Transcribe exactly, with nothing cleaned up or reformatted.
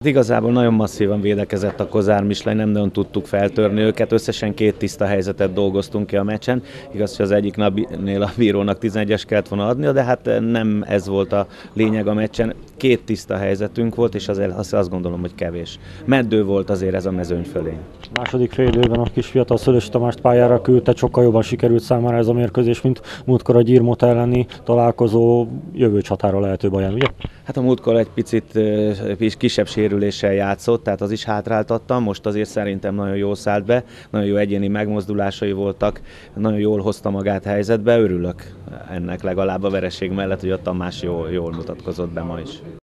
Igazából nagyon masszívan védekezett a Kozár Mislej, nem nagyon tudtuk feltörni őket, összesen két tiszta helyzetet dolgoztunk ki a meccsen. Igaz, hogy az egyik napnél a bírónak tizenegyes kellett volna adnia, de hát nem ez volt a lényeg a meccsen. Két tiszta helyzetünk volt, és azért azt gondolom, hogy kevés. Meddő volt azért ez a mezőny fölé. Második fél időben a kis fiatal Szőlősi Tamást pályára küldte, sokkal jobban sikerült számára ez a mérkőzés, mint múltkor a Gyirmot elleni találkozó, jövő csatára lehető baján, ugye? Hát a múltkor egy picit kisebb sérüléssel játszott, tehát az is hátráltatta, most azért szerintem nagyon jól szállt be, nagyon jó egyéni megmozdulásai voltak, nagyon jól hozta magát helyzetbe, örülök ennek legalább a vereség mellett, hogy a Tamás jól, jól mutatkozott be ma is.